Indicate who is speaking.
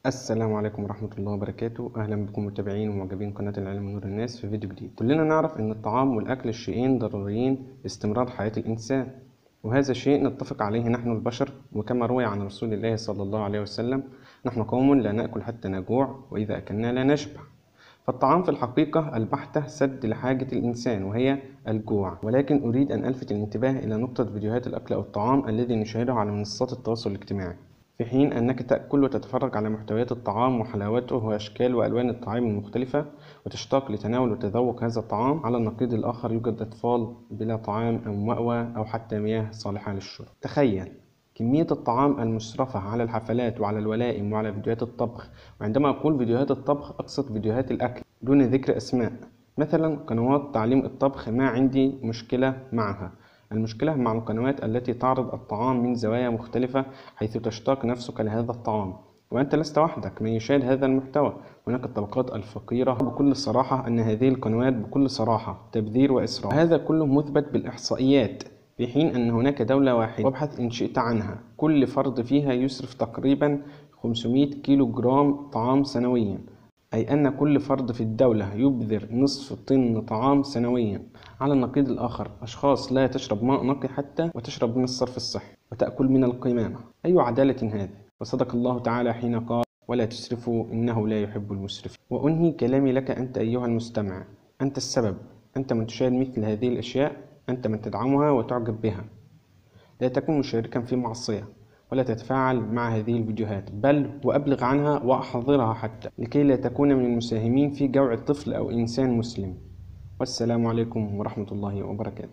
Speaker 1: السلام عليكم ورحمة الله وبركاته. أهلا بكم متابعين ومعجبين قناة العلم ونور الناس في فيديو جديد. كلنا نعرف أن الطعام والأكل الشيئين ضروريين لاستمرار حياة الإنسان، وهذا الشيء نتفق عليه نحن البشر، وكما روي عن رسول الله صلى الله عليه وسلم: نحن قوم لا نأكل حتى نجوع، وإذا أكلنا لا نشبع. فالطعام في الحقيقة البحتة سد لحاجة الإنسان وهي الجوع، ولكن أريد أن ألفت الانتباه إلى نقطة فيديوهات الأكل أو الطعام الذي نشاهده على منصات التواصل الاجتماعي، في حين أنك تأكل وتتفرج على محتويات الطعام وحلاوته وأشكال وألوان الطعام المختلفة، وتشتاق لتناول وتذوق هذا الطعام. على النقيض الآخر يوجد أطفال بلا طعام أو مأوى أو حتى مياه صالحة للشرب. تخيل كمية الطعام المسرفة على الحفلات وعلى الولائم وعلى فيديوهات الطبخ. وعندما أقول فيديوهات الطبخ أقصد فيديوهات الأكل دون ذكر أسماء. مثلا قنوات تعليم الطبخ ما عندي مشكلة معها، المشكلة مع القنوات التي تعرض الطعام من زوايا مختلفة حيث تشتاق نفسك لهذا الطعام، وأنت لست وحدك من يشاهد هذا المحتوى. هناك الطبقات الفقيرة. بكل صراحة أن هذه القنوات بكل صراحة تبذير وإسراف، هذا كله مثبت بالإحصائيات، في حين أن هناك دولة واحدة، وابحث إن شئت عنها، كل فرد فيها يصرف تقريبا 500 كيلو جرام طعام سنويا، أي أن كل فرد في الدولة يبذر نصف طن طعام سنويا. على النقيض الآخر أشخاص لا تشرب ماء نقي حتى، وتشرب من الصرف الصحي وتأكل من القمامة. أي عدالة هذه؟ وصدق الله تعالى حين قال: ولا تسرفوا إنه لا يحب المسرفين. وأنهي كلامي لك أنت أيها المستمع، أنت السبب، أنت من تشاهد مثل هذه الأشياء، أنت من تدعمها وتعجب بها. لا تكن مشاركا في معصية، ولا تتفاعل مع هذه الفيديوهات، بل وأبلغ عنها وأحظرها حتى، لكي لا تكون من المساهمين في جوع طفل أو إنسان مسلم. والسلام عليكم ورحمة الله وبركاته.